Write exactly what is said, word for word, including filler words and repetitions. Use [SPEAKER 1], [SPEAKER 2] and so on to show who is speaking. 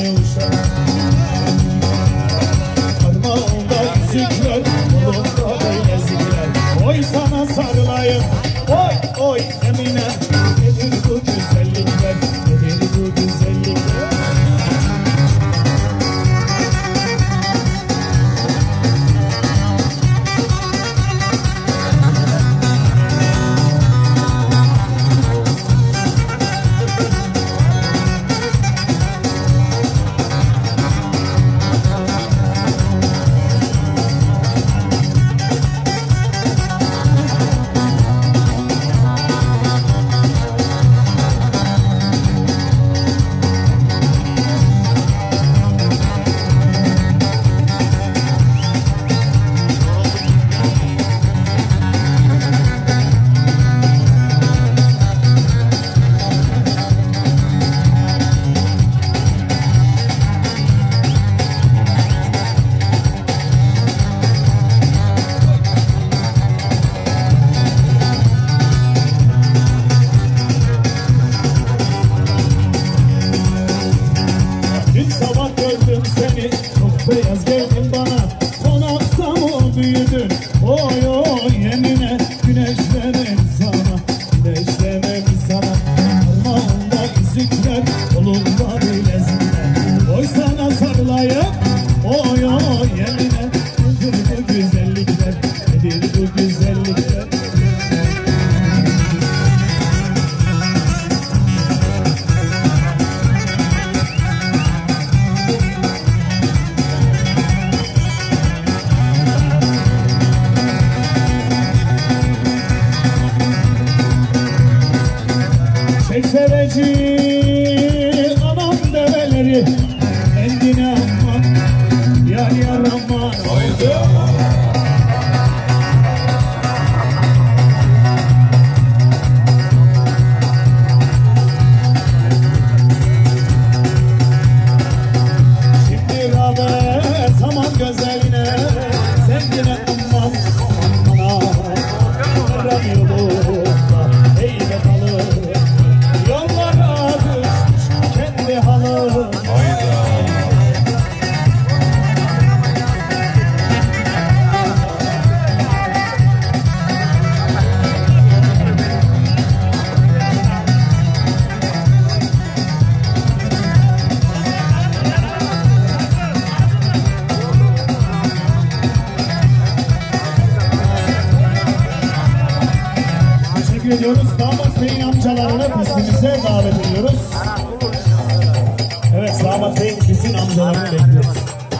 [SPEAKER 1] uşak. Parmağımda yüzükler, kolumda bilezikler. Oy sana sarılayım, oy oy Emine. Nedir bu güzellikler, nedir bu güzellikler? Beyaz geldin bana, konakta mı büyüdün? Oy oy Emine, güneşlemem sana, güneşlemem sana. Parmağımda yüzükler, kolumda bilezikler. Oy sana sarılayım, oy oy Emine. Nedir bu güzellikler, nedir bu güzellikler? Çek seveci anam develeri, kendine aman, yar yar aman. Şimdi rağbet aman güzeline, kendine aman, aman. Yaram yolunda heybet alır, yollara düşmüş kendi halı. Teşekkür ediyoruz. Damat Bey'in amcalarını pistimize davet ediyoruz. Evet, Damat Bey'in bütün amcalarını bekliyoruz.